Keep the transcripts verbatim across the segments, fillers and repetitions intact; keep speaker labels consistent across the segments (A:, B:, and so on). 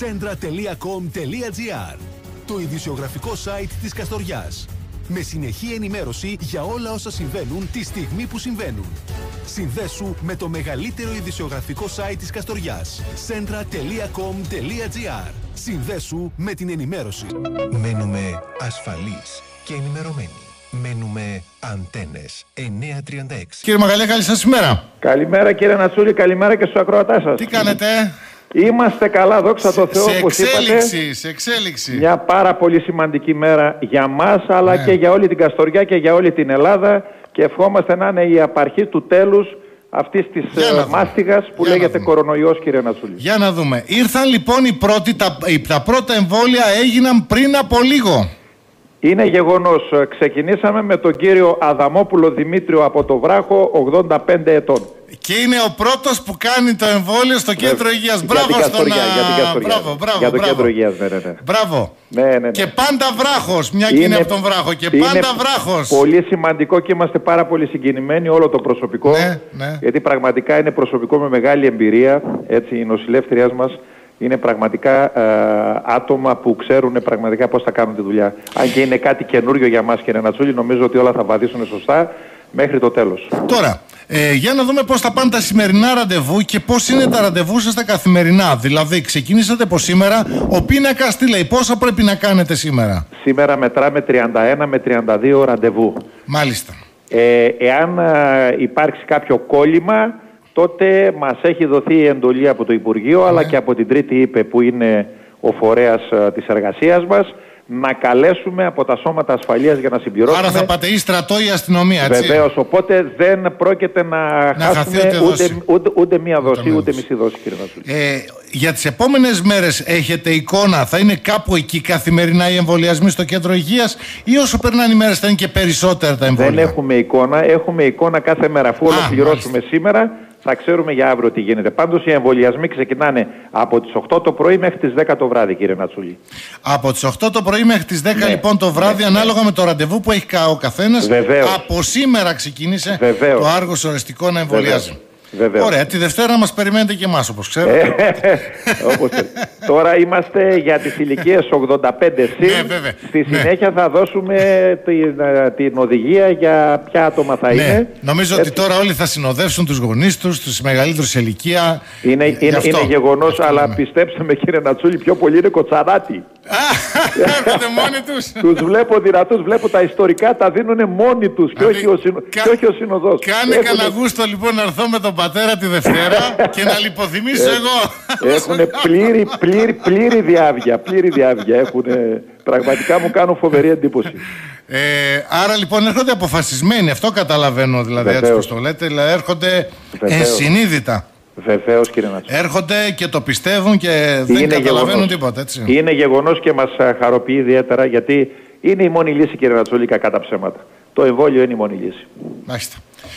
A: σέντρα τελεία κομ τελεία τζι άρ, το ειδησιογραφικό site της Καστοριάς. Με συνεχή ενημέρωση για όλα όσα συμβαίνουν τη στιγμή που συμβαίνουν. Συνδέσου με το μεγαλύτερο ειδησιογραφικό site της Καστοριάς. σέντρα τελεία κομ τελεία τζι άρ. Συνδέσου με την ενημέρωση.
B: Μένουμε ασφαλείς και ενημερωμένοι. Μένουμε Αντένες εννιακόσια τριάντα έξι.
C: Κύριε Μαγαλία, καλή σας ημέρα.
D: Καλημέρα κύριε Νατσούλη, καλημέρα και στους ακροατάς σας.
C: Τι κάνετε?
D: Είμαστε καλά, δόξα τω Θεώ,
C: σε
D: όπως
C: εξέλιξη,
D: είπατε.
C: σε εξέλιξη.
D: Μια πάρα πολύ σημαντική μέρα για μας, αλλά
C: ναι.
D: και για όλη την Καστοριά και για όλη την Ελλάδα. Και ευχόμαστε να είναι η απαρχή του τέλους αυτής της uh, μάστιγας που για λέγεται κορονοϊός, κύριε Νατσούλη.
C: Για να δούμε. Ήρθαν λοιπόν οι πρώτοι, τα, τα πρώτα εμβόλια έγιναν πριν από λίγο. Είναι
D: γεγονός. Ξεκινήσαμε με τον κύριο Αδαμόπουλο Δημήτριο από το Βράχο, ογδόντα πέντε ετών.
C: Και είναι ο πρώτος που κάνει το εμβόλιο στο κέντρο υγείας. Μπράβο στον
D: για την Καστοριά.
C: Μπράβο, μπράβο,
D: για το
C: μπράβο.
D: κέντρο υγείας, ναι, ναι, ναι.
C: Μπράβο.
D: Ναι, ναι, ναι.
C: Και πάντα Βράχος, μια και είναι από τον Βράχο. Και πάντα Βράχος.
D: Πολύ σημαντικό και είμαστε πάρα πολύ συγκινημένοι, όλο το προσωπικό.
C: Ναι, ναι.
D: Γιατί πραγματικά είναι προσωπικό με μεγάλη εμπειρία. Έτσι, οι νοσηλεύτριές μας είναι πραγματικά ε, άτομα που ξέρουν πραγματικά πώς θα κάνουν τη δουλειά. Αν και είναι κάτι καινούριο για μας, κύριε Νατσούλη, νομίζω ότι όλα θα βαδίσουν σωστά μέχρι το τέλος.
C: Τώρα, ε, για να δούμε πώς θα πάνε τα σημερινά ραντεβού και πώς είναι τα ραντεβού σας τα καθημερινά. Δηλαδή, ξεκινήσατε από σήμερα, ο πίνακας τι λέει, πόσα πρέπει να κάνετε σήμερα?
D: Σήμερα μετράμε τριάντα ένα με τριάντα δύο ραντεβού.
C: Μάλιστα.
D: Ε, εάν ε, υπάρξει κάποιο κόλλημα, τότε μας έχει δοθεί η εντολή από το Υπουργείο, ναι. αλλά και από την Τρίτη ΥΠΕ που είναι ο φορέας uh, της εργασίας μας, να καλέσουμε από τα σώματα ασφαλείας για να συμπληρώσουμε.
C: Άρα θα πάτε ή στρατό ή αστυνομία, έτσι.
D: Βεβαίως, οπότε δεν πρόκειται να, να χάσουμε ούτε, ούτε, ούτε, ούτε μία δόση, ούτε, ούτε μισή δόση, κύριε Νατσούλη.
C: Ε, για τις επόμενες μέρες έχετε εικόνα, θα είναι κάπου εκεί καθημερινά οι εμβολιασμοί στο κέντρο υγείας, ή όσο περνάνε οι μέρες θα είναι και περισσότερα τα εμβόλια?
D: Δεν έχουμε εικόνα, έχουμε εικόνα κάθε μέρα. Αφού ολοκληρώσουμε σήμερα, θα ξέρουμε για αύριο τι γίνεται. Πάντως οι εμβολιασμοί ξεκινάνε από τις οκτώ το πρωί μέχρι τις δέκα το βράδυ, κύριε Νατσούλη.
C: Από τις οκτώ το πρωί μέχρι τις δέκα, ναι, λοιπόν το βράδυ, ναι, ανάλογα ναι. με το ραντεβού που έχει ο καθένας.
D: Βεβαίως.
C: Από σήμερα ξεκίνησε
D: Βεβαίως.
C: το Άργος οριστικό να εμβολιάζει.
D: Βεβαίως.
C: Ωραία, τη Δευτέρα μας περιμένετε και εμάς, όπως ξέρετε.
D: όπως Τώρα είμαστε για τις ηλικίες ογδόντα πέντε συν.
C: Ναι,
D: Στη συνέχεια ναι. θα δώσουμε την, την οδηγία για ποια άτομα θα ναι. είναι.
C: Νομίζω Έτσι. ότι τώρα όλοι θα συνοδεύσουν τους γονείς τους, τους μεγαλύτερους σε ηλικία.
D: Είναι, είναι, είναι γεγονός, αλλά είναι. πιστέψτε με, κύριε Νατσούλη, πιο πολύ είναι κοτσαράτοι.
C: Έρχονται μόνοι τους.
D: Τους βλέπω δυνατούς, βλέπω τα ιστορικά, τα δίνουν μόνοι τους και όχι ο, συνο...
C: Κα...
D: ο συνοδός.
C: Κάνε Έχουνε... κανένα γούστο λοιπόν να έρθω με τον πατέρα τη Δευτέρα και να λιποθυμίσω εγώ.
D: Έχουν πλήρη, πλήρη, πλήρη διάβγεια, πλήρη διάβγεια. Έχουνε... Πραγματικά μου κάνουν φοβερή εντύπωση.
C: Ε, άρα λοιπόν έρχονται αποφασισμένοι, αυτό καταλαβαίνω δηλαδή. Βεβαίως. Έτσι πως το λέτε, δηλαδή έρχονται ενσυνείδητα.
D: Βεβαίως, κύριε Νατσούλη.
C: Έρχονται και το πιστεύουν και δεν
D: είναι
C: καταλαβαίνουν
D: γεγονός.
C: τίποτα, έτσι.
D: Είναι γεγονός και μας χαροποιεί ιδιαίτερα, γιατί είναι η μόνη λύση, κύριε Νατσούλη, κακά τα ψέματα. Το εμβόλιο είναι η μόνη λύση.
C: Μάλιστα.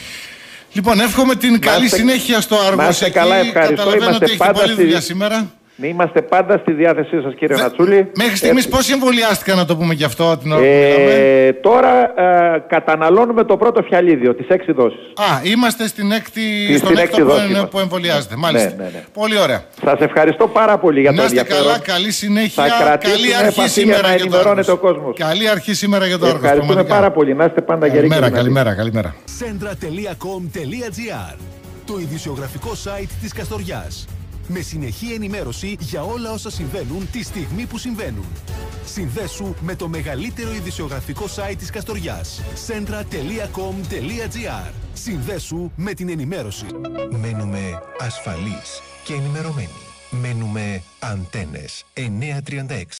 C: Λοιπόν, εύχομαι την
D: Μάστε,
C: καλή συνέχεια στο Άργος.
D: Να είστε καλά, ευχαριστώ.
C: Καταλαβαίνω
D: Είμαστε
C: ότι έχετε πολλή
D: στη...
C: δουλειά σήμερα.
D: Είμαστε πάντα στη διάθεσή σας, κύριε
C: Δε,
D: Νατσούλη.
C: Μέχρι στιγμής πόσοι εμβολιάστηκαν, να το πούμε και αυτό την ώρα που
D: ε,
C: μιλάμε?
D: Τώρα ε, καταναλώνουμε το πρώτο φιαλίδιο, τις έξι δόσεις.
C: Α, είμαστε στην έκτη,
D: στην
C: στον
D: έκτη
C: έκτο
D: δόση
C: που, που εμβολιάζεται. Μάλιστα.
D: Ναι, ναι, ναι.
C: Πολύ ωραία.
D: Σας ευχαριστώ πάρα πολύ για το ενδιαφέρον.
C: Να είστε καλά, καλή συνέχεια.
D: Θα
C: καλή αρχή σήμερα
D: για
C: για το Άργος.
D: Ο κόσμος.
C: Καλή αρχή σήμερα για το Άργος.
D: Ευχαριστούμε πάρα πολύ. Να είστε πάντα γεροί.
C: Καλημέρα, καλημέρα, καλημέρα.
A: σέντρα τελεία κομ τελεία τζι άρ, το ειδησιογραφικό site της Καστοριάς. Με συνεχή ενημέρωση για όλα όσα συμβαίνουν τη στιγμή που συμβαίνουν. Συνδέσου με το μεγαλύτερο ειδησιογραφικό site της Καστοριάς. σέντρα τελεία κομ τελεία τζι άρ. Συνδέσου με την ενημέρωση.
B: Μένουμε ασφαλείς και ενημερωμένοι. Μένουμε Αντένες εννιακόσια τριάντα έξι.